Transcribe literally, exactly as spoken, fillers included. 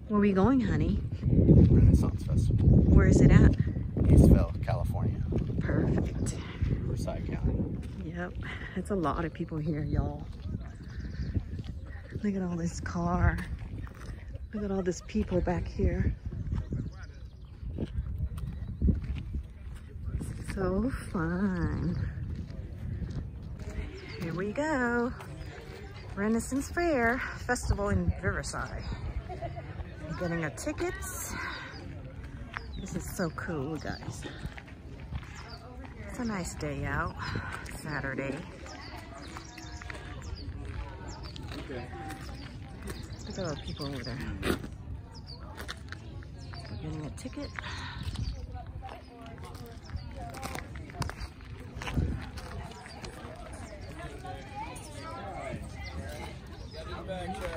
Where are we going, honey? Renaissance Festival. Where is it at? Eastvale, California. Perfect. Riverside County. Yep. It's a lot of people here, y'all. Look at all this car. Look at all this people back here. So fun. Here we go. Renaissance Fair Festival in Riverside. I'm getting our tickets. This is so cool, guys. It's a nice day out. Saturday. Look at all the people over there. We're getting a ticket. Back,